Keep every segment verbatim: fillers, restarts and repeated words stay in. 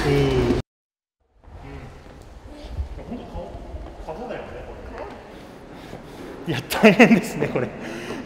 えーいや大変ですねこれ。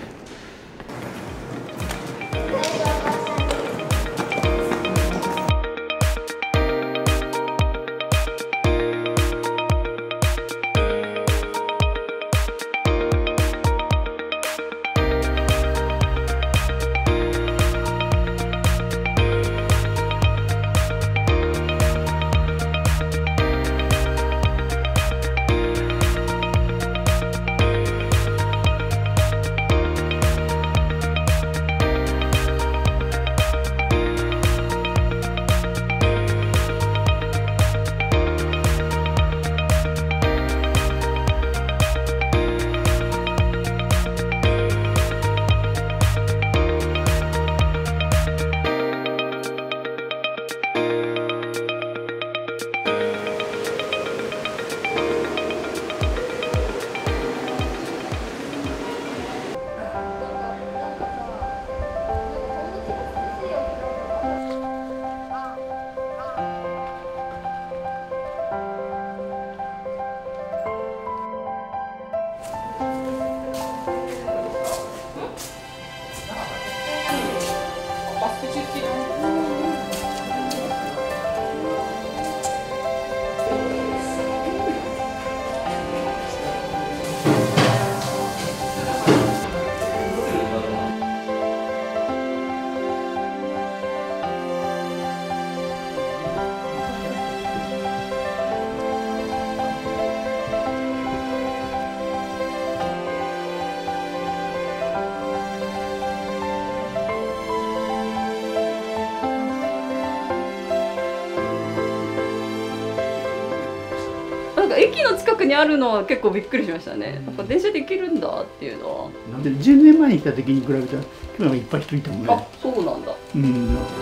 なんか駅の近くにあるのは結構びっくりしましたね。やっぱ電車で行けるんだっていうのは。 なんでじゅうねんまえに来た時に比べたら今はいっぱい人いたもんね。 あ、そうなんだ。 うん。 ござい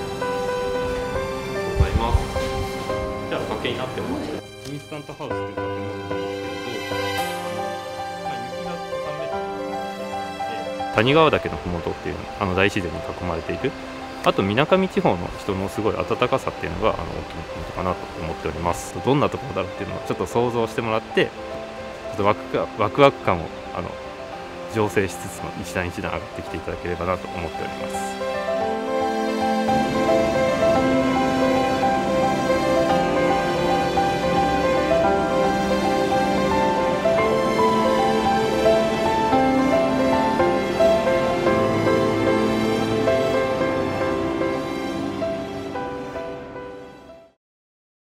ます。じゃあおかけになってもらって、インスタントハウスという建物なんですけれど、まあ雪がさんメートルで谷川岳の麓っていうあの大自然に囲まれている。あと水上地方の人のすごい温かさっていうのがあの大きなポイントかなと思っております。どんなところだろうっていうのをちょっと想像してもらって、ちょっとワクワクワクワク感をあの醸成しつつの一段一段上がってきていただければなと思っております。